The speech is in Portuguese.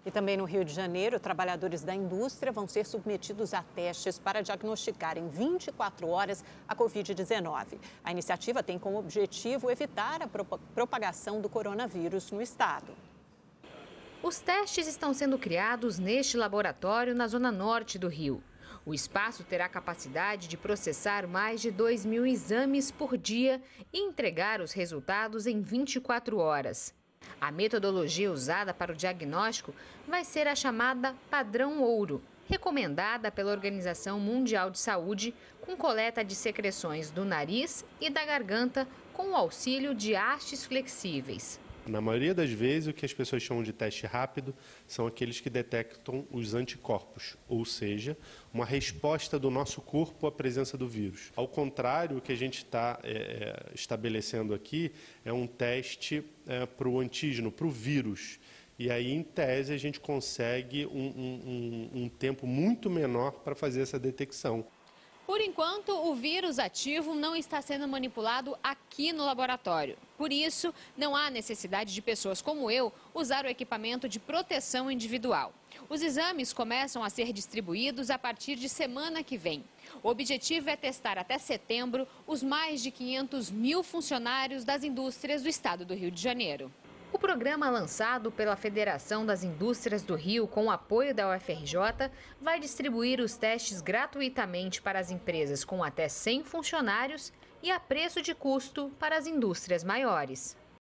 E também no Rio de Janeiro, trabalhadores da indústria vão ser submetidos a testes para diagnosticar em 24 horas a Covid-19. A iniciativa tem como objetivo evitar a propagação do coronavírus no estado. Os testes estão sendo criados neste laboratório na zona norte do Rio. O espaço terá capacidade de processar mais de 2.000 exames por dia e entregar os resultados em 24 horas. A metodologia usada para o diagnóstico vai ser a chamada padrão ouro, recomendada pela Organização Mundial de Saúde, com coleta de secreções do nariz e da garganta com o auxílio de hastes flexíveis. Na maioria das vezes, o que as pessoas chamam de teste rápido são aqueles que detectam os anticorpos, ou seja, uma resposta do nosso corpo à presença do vírus. Ao contrário, o que a gente está estabelecendo aqui é um teste para o antígeno, para o vírus. E aí, em tese, a gente consegue um tempo muito menor para fazer essa detecção. Por enquanto, o vírus ativo não está sendo manipulado aqui no laboratório. Por isso, não há necessidade de pessoas como eu usar o equipamento de proteção individual. Os exames começam a ser distribuídos a partir de semana que vem. O objetivo é testar até setembro os mais de 500.000 funcionários das indústrias do estado do Rio de Janeiro. O programa lançado pela Federação das Indústrias do Rio, com o apoio da UFRJ, vai distribuir os testes gratuitamente para as empresas com até 100 funcionários e a preço de custo para as indústrias maiores.